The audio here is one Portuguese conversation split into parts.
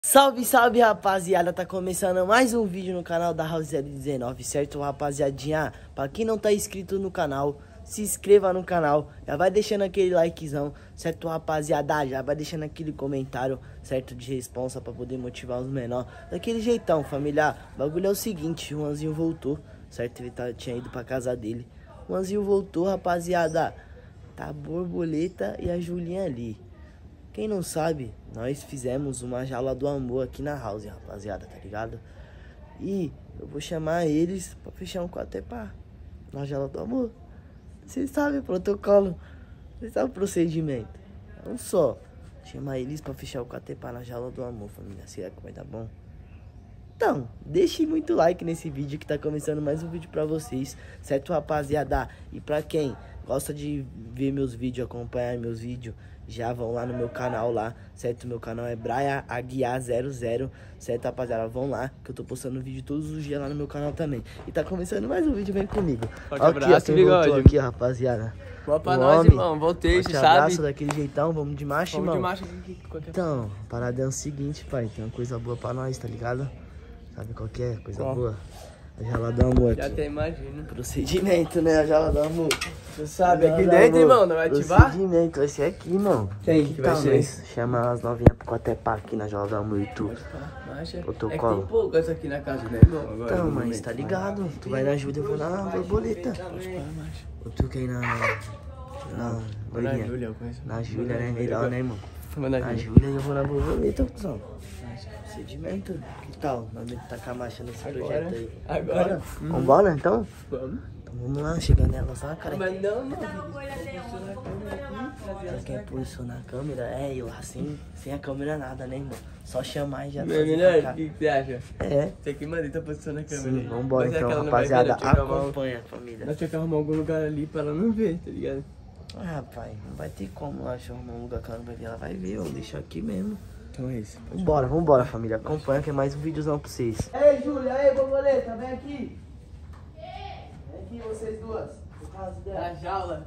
Salve, salve, rapaziada, tá começando mais um vídeo no canal da House 019, certo, rapaziadinha? Pra quem não tá inscrito no canal, se inscreva no canal, já vai deixando aquele likezão, certo, rapaziada? Já vai deixando aquele comentário, certo, de responsa pra poder motivar os menores. Daquele jeitão, familiar. O bagulho é o seguinte, o Anzinho voltou, certo? Ele tinha ido pra casa dele. O Anzinho voltou, rapaziada. Tá a Borboleta e a Julinha ali. Quem não sabe, nós fizemos uma jaula do amor aqui na house, rapaziada, tá ligado? E eu vou chamar eles pra fechar um quatepá na jaula do amor. Vocês sabem o protocolo, vocês sabem o procedimento. É um só. Chamar eles pra fechar o quatepá na jaula do amor, família. Será que vai dar bom? Então, deixe muito like nesse vídeo que tá começando mais um vídeo pra vocês, certo, rapaziada? E pra quem gosta de ver meus vídeos, acompanhar meus vídeos, já vão lá no meu canal lá, certo? Meu canal é Braia Aguiar 00, certo, rapaziada? Vão lá, que eu tô postando vídeo todos os dias lá no meu canal também. E tá começando mais um vídeo, vem comigo. Forte abraço, voltou aqui, rapaziada. Boa pra nós, irmão. Voltei, Forte você sabe? abraço daquele jeitão, vamos de marcha, Vamos irmão. de marcha aqui. Então, a parada é o seguinte, pai, tem uma coisa boa pra nós, tá ligado? Sabe qual que é? Coisa boa? A jaula do amor aqui. Já até imagino. Procedimento, né? A jaula do amor. Você sabe, aqui dentro, irmão, não vai ativar? Procedimento, vai ser aqui, irmão. Quem que vai ser? Nós chama as novinhas pro quatepá aqui na jaula do amor e tu. Marcha. Protocolo. É que tem poucas aqui na casa, né, irmão? Agora, Então, no mas momento. tá ligado? Tu vai na Júlia, eu vou na Borboleta. Ou tu quer ir na Na loirinha? Júlia, eu conheço. Na Júlia, né? Melhor, né, irmão? Vamos na Na Júlia. Júlia e eu vou na Borboleta, cuzão. Procedimento. Que tal? Nós tacar a marcha nesse projeto aí. Agora. Bora? Vambora, então? Vamos. Então vamos lá, chegando nela, só, cara. Mas não, mano. Ela quer posicionar a câmera, eu assim, sem a câmera nada, né, irmão? Só chamar e já Meu fazer melhor, pra cá. o que você acha? É. Você que manda, tá posicionando a câmera Sim, aí. vambora Mas é então, que ela não vai ver, rapaziada, nós tinha que arrumar acompanha, família. Nós tinha que arrumar algum lugar ali pra ela não ver, tá ligado? Ah, pai, não vai ter como lá arrumar um lugar que ela não vai ver, ela vai ver, vamos deixar aqui mesmo. Então é isso. Vambora, família, acompanha que é mais um videozão pra vocês. Ei, Júlia, aí, Borboleta, vem aqui. Vem aqui, vocês duas. Por causa dela. A jaula.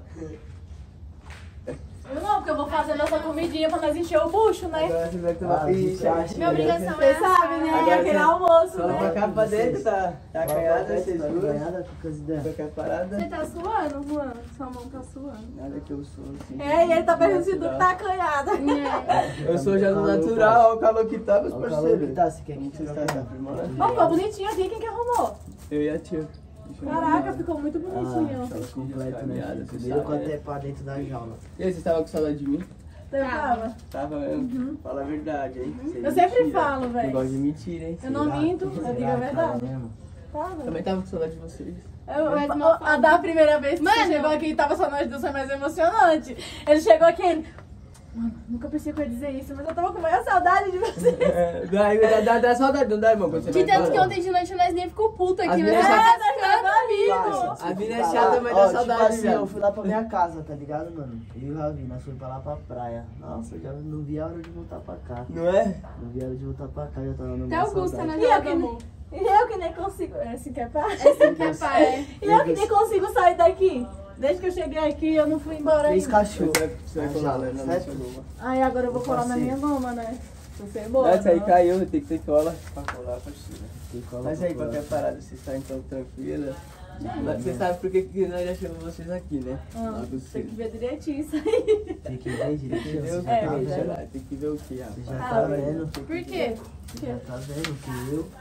Eu não, porque eu vou fazer nossa comidinha pra nós encher o bucho, né? Agora você vai tomar. Minha obrigação Você é sabe, né? Agora Aquele você- almoço, Só pra né? cá pra dentro, tá acanhada, vocês duas. Ganhada com as ideias. Tô com a parada. Você tá suando, Juan? Sua mão tá suando. Nada que eu sou assim. É, e ele tá perguntando se tu tá acanhada. Eu sou já do natural, olha o calor que tá, meus Olha o calor parceiros. que tá, você quer que Você você está filmando? Ó, ficou bonitinho aqui, quem que arrumou? Eu e a tia. Caraca, ficou muito bonitinho. Tava com completo, né? caminhada, você Primeiro sabe, né? quatepá dentro da jaula. E aí, vocês estavam com saudade de mim? Tava. Tava mesmo? Fala a verdade, hein? Sem Eu sempre mentira. falo, Não velho. gosto de mentira, hein? Eu não minto, eu digo a verdade. Tava. Também tava com saudade de vocês. A da primeira vez que você chegou aqui, tava só nós dois, foi mais emocionante. Ele chegou aqui, ele... Mano, nunca pensei que eu ia dizer isso, mas eu tava com maior saudade de você. Dá saudade, não dá, irmão? Quando você De vai tanto que embora? ontem de noite nós nem ficou puto A aqui, vida mas é nós chata. tá ficando amigo. A vida é chata, mas dá saudade, tipo assim, velho. eu fui lá pra minha casa, tá ligado, mano? Eu e o Ravi, nós fomos pra lá pra praia. Nossa, eu já não vi a hora de voltar pra cá. Não é? Não vi a hora de voltar pra cá, já tava no Até Augusta, né? E eu que nem, e eu que nem consigo... É assim que é pá? Assim que é pai. E eu que nem consigo sair daqui. Desde que eu cheguei aqui, eu não fui embora Três ainda. cachorros. Você vai colar, né? Na Certo? nossa goma. Aí agora eu vou colar na minha goma, né? Você é boa. Essa aí não? caiu, tem que ter cola pra colar, parceiro. Tem cola Mas pra aí, colar. qualquer parada, vocês estão então tranquila. Você sabe por que nós já chamamos vocês aqui, né? Logo Tem que cedo. ver direitinho isso aí. Tem que ver direitinho, Entendeu? você já tá É, vendo. Tem que ver o que, Você rapaz. já tá vendo. Por quê? Você já tá vendo que eu...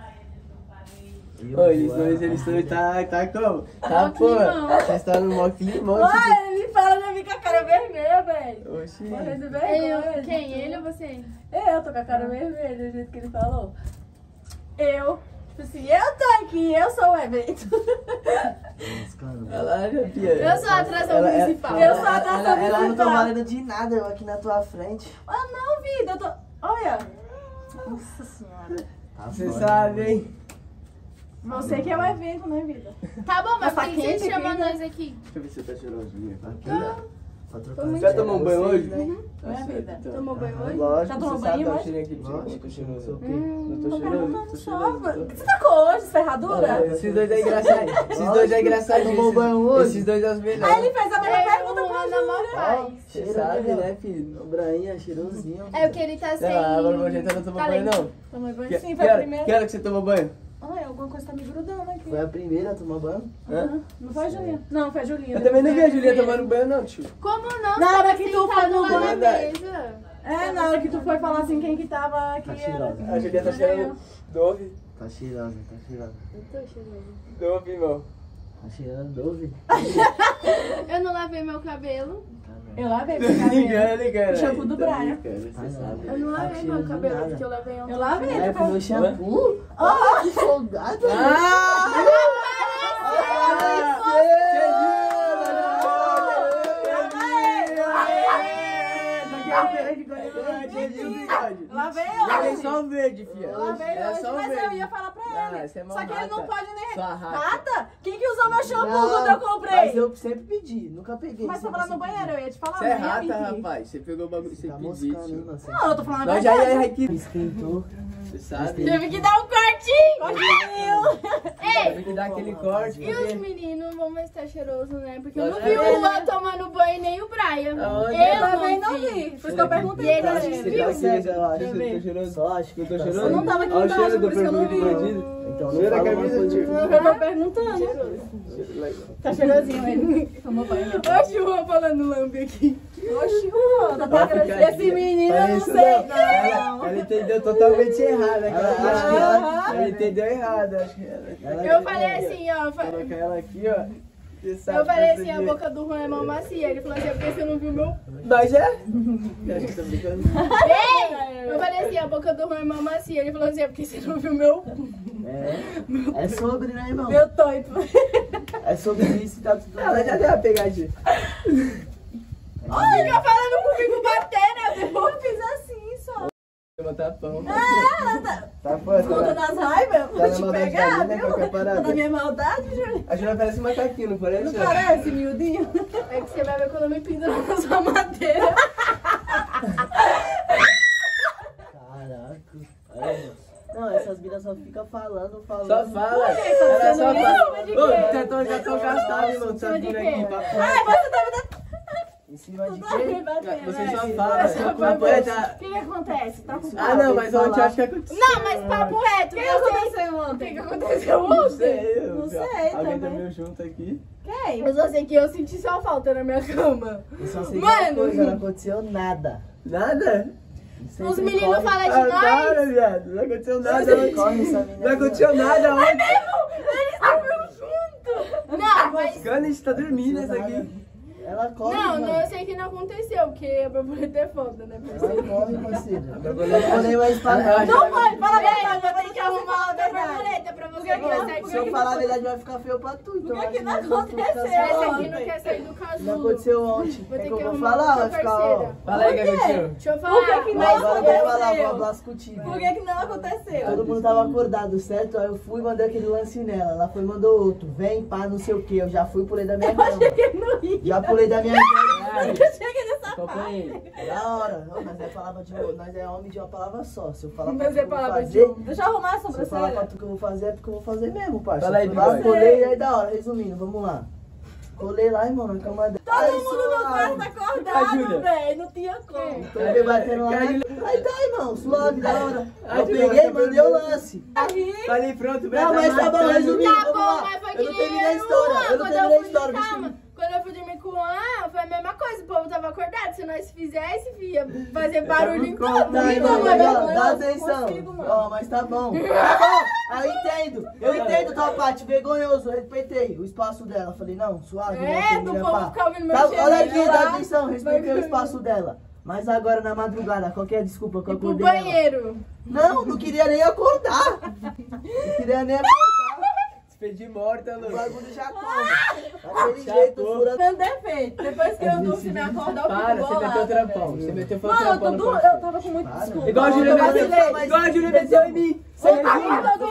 Ô, eles dois tá como? Tá, Mó pô. climão. Vocês estão no mó climão, tipo... Olha, ele fala já vi com a cara vermelha, velho. Oxi. Morrendo de Eu, vergonha. quem? Ele ou você? Eu tô com a cara vermelha, do jeito que ele falou. Eu. Tipo assim, eu tô aqui, eu sou o evento. Ela já pia. Eu sou a atração principal. Eu sou a atração Ela não tô principal. valendo de nada, eu aqui na tua frente. Ah, não, vida, eu tô... Olha. Nossa senhora. Tá Você foda, sabe, né, hein? Você que é o evento, né, vida? Tá bom, mas Tá por que quente você chama aqui, né? nós aqui? Deixa eu ver se você tá cheirosinha. Aqui, ó. Pra trocar Tô as muito Já tomou um banho vocês, hoje? né? Minha vida. Tomou banho hoje? Lógico, Já tomou Você banho sabe dar o hoje? cheirinho aqui de cima, lógico, tô não sei o cheiroso. quê. Não tô Tô cheiroso, perguntando tô só, cheiroso. mano. O que você tacou hoje? Ferradura? Esses dois é engraçado. Esses dois é engraçado. Tomou banho hoje? Esses dois é os Aí melhores. ele fez a mesma pergunta pra ando mó paz. Você sabe, né, filho? O Brainha, cheirosinho. É o que ele tá sem... Não, agora o jeito não tomou banho, não. Tomei banho Que sim, foi a primeira. hora que você tomou banho? Ai, alguma coisa tá me grudando aqui. Foi a primeira a tomar banho? Hã? Não foi a Julinha? Não, foi a Julinha. Eu também não vi a Julia tomando banho, não, tio. Como não? Na hora Tava que tu sentado foi no lá na banho. mesa. É, na hora que tu foi falar assim, quem que tava aqui Tá era... cheirosa. A Julia tá cheirando Dove. Tá cheirosa, tá cheirosa. Eu tô cheirosa. Dove, irmão. Tá cheirando Dove? Eu não lavei meu cabelo. Tá vendo? Eu lavei meu cabelo. Ligando. Shampoo do Brian. Você Ah, não. sabe. Eu não lavei cheiro meu de cabelo, nada. porque eu lavei ontem. Eu lavei. É, tu foi meu shampoo? Que folgado. Lavei Lavei hoje. só o verde, filha. Eu lavei Era hoje, só o mas eu verde. ia falar pra Ah, ele. você é mó Só que ele não rata. pode nem... Sua rata. Rata? Quem que usou meu shampoo Não, quando eu comprei? Mas eu sempre pedi, nunca peguei. Mas sempre tava lá no pedi. banheiro, eu ia te falar. Você é não ia rata, mentir. rapaz. Você pegou o bagulho, você Tá pediu. moscando, hein, mano? Não, eu tô falando a Nós já verdade. ia aqui. Esquentou. Você sabe? Teve que dar um cortinho! Teve que dar aquele corte. E os meninos vão ver se tá cheiroso, né? Porque eu não Nós vi já o Luan tomando banho nem o Brian. Aonde? Eu Eu também não não vi. vi. Por isso que eu perguntei E ele pra acha que ele. você Você tá cega, eu acho. Você tá cheiroso? Só acho que Eu tô tá cheiroso? Eu não tava aqui Olha o embaixo, cheiro do por isso que eu não perfume do vi. bandido. Então Cheira não a fala camisa, uma tio. coisa. Eu tô perguntando. Cheiro legal. Tá cheirosinho ele. Tomou banho. Oxe, o Luan falando lambe aqui. Oxi, Juan, Vai ficar esse aqui. menino eu não Parece sei. não. Ela entendeu totalmente errado. Ela entendeu errado. Acho que ela. Eu falei assim, ó. Colocar ela aqui, ó. Você sabe Eu falei desse assim, a jeito. boca do Juan é mó macia. Ele falou assim, é porque você não viu meu... Mas é? Acho que tá brincando. Ei! Eu falei assim, a boca do Juan é mó macia. Ele falou assim, é porque você não viu meu... É sobre, né, irmão? Meu toito. É sobre isso e tá tudo Ela já bem. deu uma pegadinha. Olha, fica falando comigo bater, né? Eu fiz assim só. Vou botar pão. Tá Tá foda, toda nas raivas, Tá na vou te maldade pegar, da mina, qualquer viu? parada. Tá na minha maldade, Júlia. A Júlia parece um macaquinho, não parece? Não parece, miudinho? É que você vai ver quando eu me penduro na sua madeira. Caraca. Olha, não, essas minas só ficam falando. Só fala. Por que Ela você só não fala. viu? Ô, De quê? já tô gastado, irmão. Tá De vindo quê? aqui, papo Ai, reto. você tá me dando... Em cima de Tá me quem? batendo, Você né? só fala. Essa Papo foi reto. boa. O que que acontece? Tá com Ah, não, mas Tem que ontem eu falar. acho que aconteceu. Não, mas papo reto. O que você- aconteceu O ontem? que aconteceu Não ontem? sei. Não sei Alguém também. dormiu junto aqui. Quem? Eu só sei que eu senti sua falta na minha cama. Eu só sei que Mano. uma coisa, não aconteceu nada. Nada? Sempre Os meninos corre- falam de Ah, nós. para, viado. Não aconteceu nada sempre ontem. corre essa mina Não aí, aconteceu nada ontem. Eles dormiram junto. Não, mas... Cana, a gente tá ó. dormindo essa Nada. aqui. Ela corre, Não, mano. não, eu sei que não aconteceu, porque a borboleta é foda, né, Ela parceiro? corre, parceiro. A borboleta- Não vou nem mais falar. Ela- Não vai, fala a Ei, verdade, eu vou ter que arrumar outra borboleta pra você que vai sair Se eu falar a verdade, vai ficar feio pra tu. Então O que acho que não mais justo tu ficar aconteceu? Esse só. aqui não quer sair do Não casulo. aconteceu ontem. Vou O ter que que eu vou arrumar falar? outra Vai ficar, ó. parceira. Fala aí, Por quê? garotinho. Deixa eu Por que falar. que Mas não agora eu vou falar, vou aconteceu? abraço contigo. Por que que não aconteceu? Todo mundo tava acordado, certo? Aí eu fui e mandei aquele lance nela. Ela foi e mandou outro. Vem, pá, não sei o que. Eu já fui e pulei da minha cama. Eu não ri. Já pulei da minha cama. Eu cheguei nessa Acompanhei. Da hora. Ô, Nós é palavra de nós é homem de uma palavra só. Se eu falar pra Mas tu que é eu vou palavra de fazer, homem. Deixa eu arrumar a se eu falar pra sobrancelha. tu que eu vou fazer, é porque eu vou fazer mesmo, parça. Fala aí, Fui lá, Bigode. colei, aí da hora. Resumindo, vamos lá. Colei lá, irmão, na cama dela. Todo mundo no quarto A acordado, Júlia. velho. Não tinha como. Tô me batendo lá. Cara, Aí tá, irmão, suave, da hora. Ai, Eu Júlia, peguei, tá mandei o perdendo. lance. Aí, Tá ali pronto, Beto. Não, mas tá bom, resumindo, Tá vamos bom, lá. mas foi Eu que não nem terminei a eu e o história, Luan. eu não Quando terminei a fui- história. Calma. Quando eu fui dormir com o Luan, foi a mesma coisa. O povo tava acordado. Se nós fizesse, ia fazer barulho em tava todo. Tá, Não, irmão, mas dá eu atenção. consigo, mano. Ó, mas tá bom. Tá bom, eu entendo. Eu entendo tua parte, vergonhoso. Eu respeitei o espaço dela. Falei, não, suave, né? É, do Termina, povo pá. ficar ouvindo meu Tá, cheiro. olha aqui, lá. dá atenção, respeitei o espaço dela. Mas agora na madrugada, qualquer desculpa que eu E pro acordei ela. banheiro. Não, não queria nem acordar. Não queria nem acordar. Despedi morta, O Lu. bagulho já come. Daquele jeito, furando. dando defeito. Depois que eu durmo, se me acordar, eu Para, fico você bolada, meteu o trampão. velho. Você meteu foi o Mano, trampão. eu, no tô quarto. eu tava com muito desculpa. Igual a Júlia Eu meteu. vacilei. mas- Igual a Júlia meteu em mim. Você tá Não, tu foi só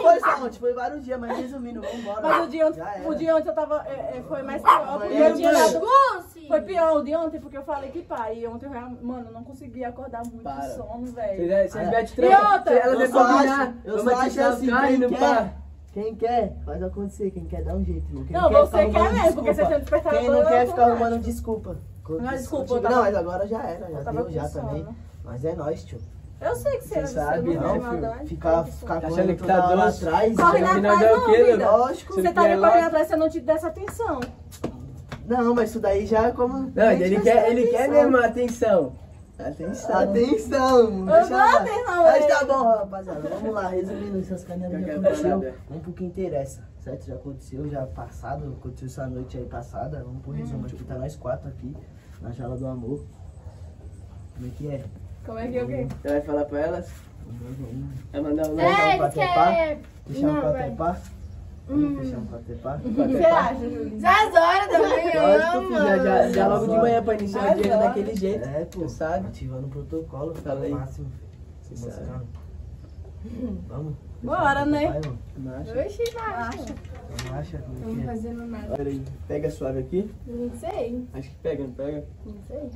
ontem, foi vários dias, mas resumindo, vambora. Mas o dia Já era. ontem eu tava. Foi mais pior. Porque Amanhã eu tinha não dado. Lucy! Foi pior o de ontem, porque eu falei que pai. E ontem eu realmente. Mano, eu não consegui acordar muito Para. de sono, Você velho. mete E trampa. outra? Ela Eu deve só combinar. acho, eu Vamos só acho atirar assim, o carro e quem não quer, para. quem quer, faz acontecer, quem quer dá um jeito, irmão. Quem Não, quer você ficar quer arrumando mesmo, porque desculpa. você tem despertador. Quem não quer ficar eu arrumando desculpa. Não é desculpa, eu Não, tava- mas agora já era, já tava deu, já com sono. também. Mas é nóis, tio. Eu sei que você sabe, não não, tem filho. maldade. Ficar Tá achando correndo que toda tá hora doce? atrás. Corre já- lá Final atrás, dá o não, quê, vida. Lógico. Você Você tá me quer correndo logo? atrás, você não te desse atenção. Não, mas isso daí já é como... Não, ele quer mesmo a atenção. Atenção, deixa dou lá. atenção, Mas velho. tá bom, rapaziada. Vamos lá, resumindo essas canelas já Qualquer aconteceu. parada. Vamos pro que interessa, certo? Já aconteceu, já passado, aconteceu essa noite aí passada. Vamos pro resumo aqui, tá nós 4 aqui, na Jala do Amor. Como é que é? Como é que eu quero? Você vai falar pra elas? Vai mandar um É, like? ele quer... Fechar um Não, pra vai. trepar? Vamos fechar um pra trepar? O que você acha, Julinho? Já as horas da manhã, Lógico, filho, já logo de manhã pra iniciar o dia Agora. daquele jeito. É, pô, Você sabe? ativando o protocolo, tá Fala aí. no máximo. Você Se sabe. mostrando. Vamos? Bora, né? Vai, mano. Macho. Oxi, macho. Vamos, acha como Não é que é? fazendo nada. Peraí, pega suave aqui. Não sei. Acho que pega, não pega? Não sei.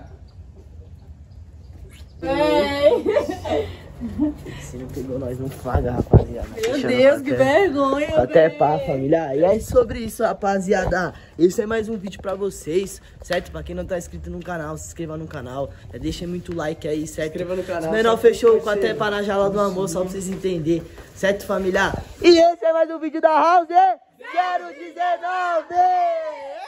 Ei! Você não pegou nós no flagra, rapaziada. Meu Fechando Deus, com que até- vergonha, Até velho. pá, família. E é sobre isso, rapaziada. Esse é mais um vídeo pra vocês, certo? Pra quem não tá inscrito no canal, se inscreva no canal. Deixa muito like aí, certo? inscreva no canal, Os menor certo, fechou com parceiro? até pá na Jala do Amor, só pra vocês entenderem. Certo, família? E esse é mais um vídeo da House 019.